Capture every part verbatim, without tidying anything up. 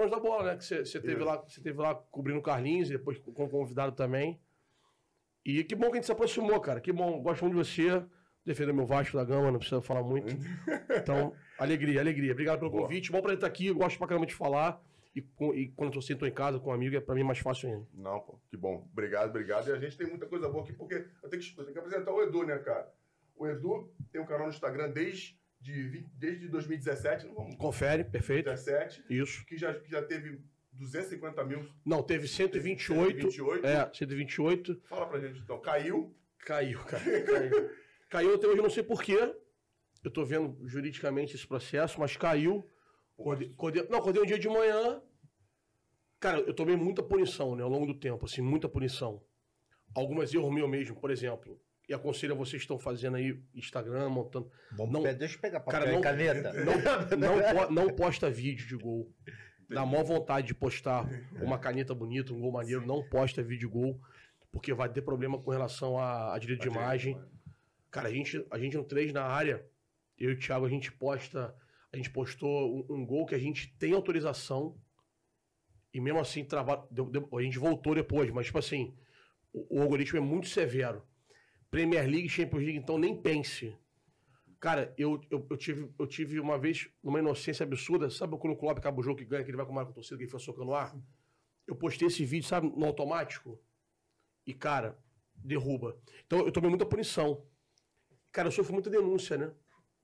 Donos da Bola, né? Que você, você, teve lá, você teve lá cobrindo o Carlinhos e depois como convidado também. E que bom que a gente se aproximou, cara. Que bom. Gosto muito de você. Defender meu Vasco da Gama, não precisa falar muito. Então, alegria, alegria. Obrigado pelo Boa. convite. Bom pra ele estar aqui. Eu gosto pra caramba de falar. E, e quando eu tô em casa com um amigo, é pra mim mais fácil ainda. Não, pô. Que bom. Obrigado, obrigado. E a gente tem muita coisa boa aqui, porque eu tenho que, eu tenho que apresentar o Edu, né, cara? O Edu tem um canal no Instagram desde, de, desde dois mil e dezessete. Não vamos... Confere, perfeito. dezessete. Isso. Que já, que já teve duzentos e cinquenta mil. Não, teve cento e vinte e oito. cento e vinte e oito. É, cento e vinte e oito. Fala pra gente, então. Caiu? Caiu, cara. Caiu. Caiu até hoje, eu não sei porquê. Eu tô vendo juridicamente esse processo, mas caiu. Acordei, acordei, não, acordei um dia de manhã. Cara, eu tomei muita punição, né, ao longo do tempo, assim, muita punição. Algumas erros meu mesmo, por exemplo. E aconselho a vocês que estão fazendo aí Instagram, montando. Vamos não, pegar, deixa eu pegar papel cara, não, e caneta. Não, não, não, não posta vídeo de gol. Dá maior vontade de postar uma caneta bonita, um gol maneiro. Sim. Não posta vídeo de gol, porque vai ter problema com relação à, à direito de imagem. Cara, a gente, a gente no três na área, eu e o Thiago, a gente posta. A gente postou um, um gol que a gente tem autorização. E mesmo assim, trava, deu, deu, a gente voltou depois, mas tipo assim, o, o algoritmo é muito severo. Premier League, Champions League, então nem pense. Cara, eu, eu, eu, tive, eu tive uma vez, numa inocência absurda, sabe quando o Klopp acaba o jogo que ganha, que ele vai com o Marco Torcida, que ele foi socando no ar? Eu postei esse vídeo, sabe, no automático. E, cara, derruba. Então eu tomei muita punição. Cara, eu sofro muita denúncia, né?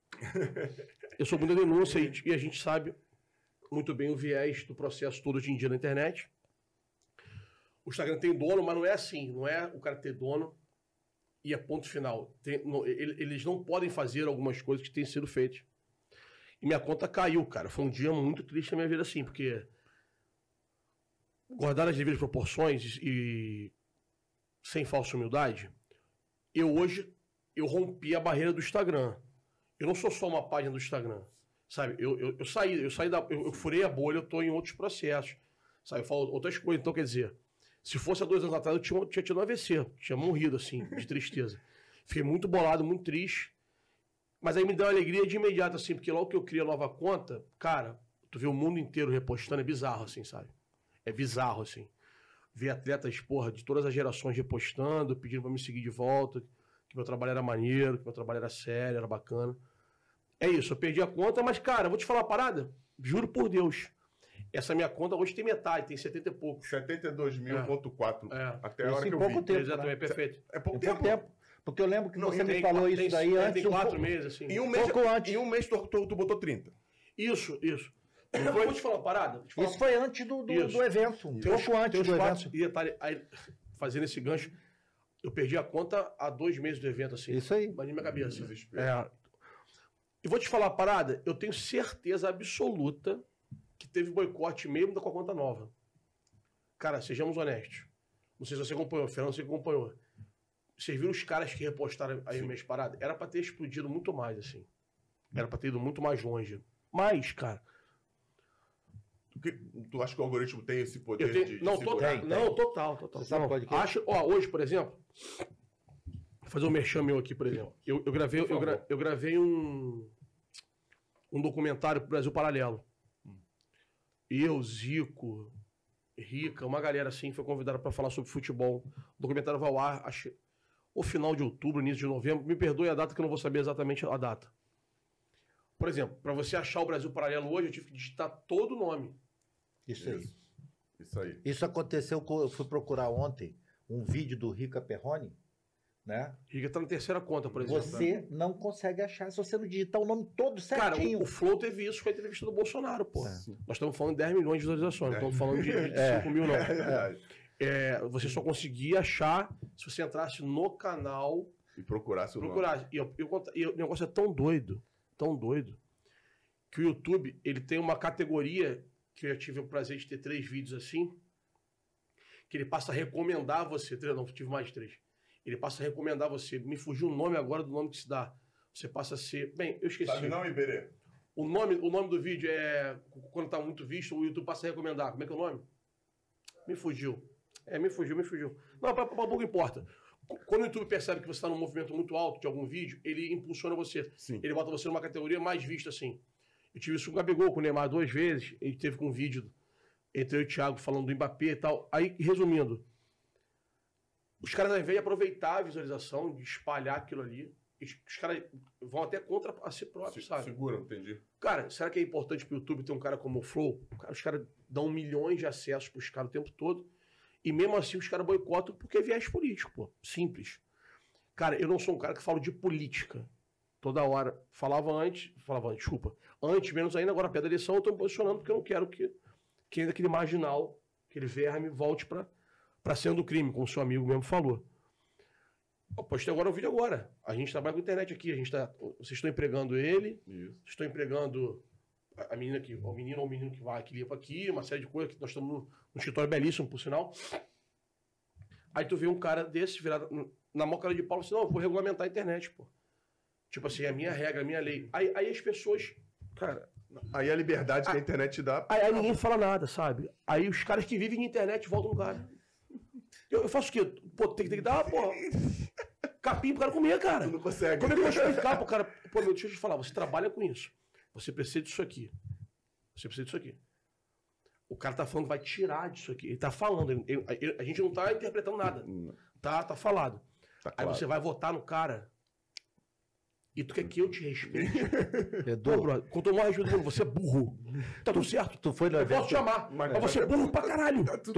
Eu sou muita denúncia e, e a gente sabe muito bem o viés do processo todo hoje em dia na internet. O Instagram tem dono, mas não é assim. Não é o cara ter dono e é ponto final. Tem, não, eles não podem fazer algumas coisas que têm sido feitas. E minha conta caiu, cara. Foi um dia muito triste na minha vida, assim, porque guardar as devidas proporções e sem falsa humildade, eu hoje eu rompi a barreira do Instagram. Eu não sou só uma página do Instagram. Sabe, eu, eu, eu saí, eu saí da. Eu, eu furei a bolha, eu tô em outros processos. Sabe, eu falo outras coisas. Então, quer dizer, se fosse há dois anos atrás, eu tinha, tinha tido um A V C, tinha morrido, assim, de tristeza. Fiquei muito bolado, muito triste. Mas aí me deu uma alegria de imediato, assim, porque logo que eu criei a nova conta, cara, tu vê o mundo inteiro repostando, é bizarro, assim, sabe? É bizarro, assim. Ver atletas, porra, de todas as gerações repostando, pedindo pra me seguir de volta, que meu trabalho era maneiro, que meu trabalho era sério, era bacana. É isso, eu perdi a conta, mas, cara, eu vou te falar uma parada, juro por Deus. Essa minha conta hoje tem metade, tem setenta e pouco. setenta e dois mil ponto quatro. É. Até a hora isso que em eu pouco vi. tempo. Exatamente, né? perfeito. É pouco Em tempo. pouco tempo. Porque eu lembro que Não, você me tem, falou tem, isso tem, daí tem, antes. Tem um quatro pouco, meses, assim. Em um mês, pouco antes. em um mês tu, tu, tu botou trinta. Isso, isso. Eu vou te falar uma parada. Te falar Isso foi antes do, do, Isso. do evento. Um Tem uns, pouco antes tem uns do quatro, evento. e detalhe, aí, fazendo esse gancho, eu perdi a conta há dois meses do evento, assim. Isso aí. Mas na minha cabeça. Desespero. É. E vou te falar uma parada, eu tenho certeza absoluta que teve boicote mesmo com a conta nova. Cara, sejamos honestos. Não sei se você acompanhou, Fernando, você acompanhou. Vocês viram os caras que repostaram aí minhas paradas? Era pra ter explodido muito mais, assim. Era pra ter ido muito mais longe. Mas, cara... Tu, que, tu acha que o algoritmo tem esse poder Eu tenho, de, de não, segurar? total, não, total, total. Você sabe não, qual é que é? acho, ó, hoje, por exemplo, vou fazer um merchan meu aqui, por exemplo. Eu, eu gravei, eu, gra, eu gravei um, um documentário pro Brasil Paralelo. Hum. Eu, Zico, Rica, uma galera assim foi convidada para falar sobre futebol. O documentário vai ao ar, acho, ou final de outubro, início de novembro. Me perdoe a data que eu não vou saber exatamente a data. Por exemplo, para você achar o Brasil Paralelo hoje, eu tive que digitar todo o nome. Isso aí. Isso. Isso aí. Isso aconteceu, eu fui procurar ontem um vídeo do Rica Perrone, né? Rica tá na terceira conta, por exemplo. Você não consegue achar se você não digitar o nome todo Cara, certinho. o, o Flow teve isso com a entrevista do Bolsonaro, pô. É. Nós estamos falando de dez milhões de visualizações, não estamos falando de, de É. cinco mil, não. É verdade. É, você só conseguia achar se você entrasse no canal, E procurasse o procurasse. E, eu, eu, e o negócio é tão doido, tão doido, que o YouTube, ele tem uma categoria, que eu já tive o prazer de ter três vídeos assim, que ele passa a recomendar você, não, tive mais de três. Ele passa a recomendar você. Me fugiu o nome agora do nome que se dá. Você passa a ser... Bem, eu esqueci. Sabe não, Iberê? O nome, o nome do vídeo é... Quando está muito visto, o YouTube passa a recomendar. Como é que é o nome? Me fugiu. É, me fugiu, me fugiu. Não, para pouco importa. Quando o YouTube percebe que você está num movimento muito alto de algum vídeo, ele impulsiona você. Sim. Ele bota você numa categoria mais vista, assim. Eu tive isso com o Gabigol, com o Neymar duas vezes. Ele teve com um vídeo entre eu e o Thiago falando do Mbappé e tal. Aí, resumindo, os caras, ao invés de aproveitar a visualização, de espalhar aquilo ali, os caras vão até contra a si próprio, Se, sabe? Segura, entendi. Cara, será que é importante pro YouTube ter um cara como o Flow? Cara, os caras dão milhões de acessos pros caras o tempo todo. E mesmo assim os caras boicotam porque é viés político, pô. Simples. Cara, eu não sou um cara que falo de política. Toda hora. Falava antes, falava antes, desculpa. Antes, menos ainda, agora perto da eleição, eu tô me posicionando porque eu não quero que, que ainda aquele marginal, aquele verme, volte pra, pra cena do crime, como o seu amigo mesmo falou. Eu postei agora um vídeo agora. A gente trabalha com internet aqui. A gente tá, vocês estão empregando ele. Isso. Vocês estão empregando a, a menina que, o menino ou o menino que vai, que limpa aqui, uma série de coisas que nós estamos num, num escritório belíssimo, por sinal. Aí tu vê um cara desse virado na mão cara de pau e assim, não, eu vou regulamentar a internet, pô. Tipo assim, é a minha regra, a minha lei. Aí, aí as pessoas, cara... Aí a liberdade que a internet te dá... Aí, aí ninguém fala nada, sabe? Aí os caras que vivem na internet voltam no cara. Eu, eu faço o quê? Pô, tem que, tem que dar, porra... capim pro cara comer, cara. Tu não consegue. Como é que eu vou explicar pro cara? Pô, meu, deixa eu te falar, você trabalha com isso. Você precisa disso aqui. Você precisa disso aqui. O cara tá falando, vai tirar disso aqui. Ele tá falando. Ele, ele, a gente não tá interpretando nada. Tá, tá falado. Tá Aí claro. você vai votar no cara e tu quer que eu te respeite. Edu, Pô, brother, quanto mais ajuda, você é burro. Tá tudo certo? tu foi no Eu evento. posso te chamar, Mas- mas você é burro pra caralho.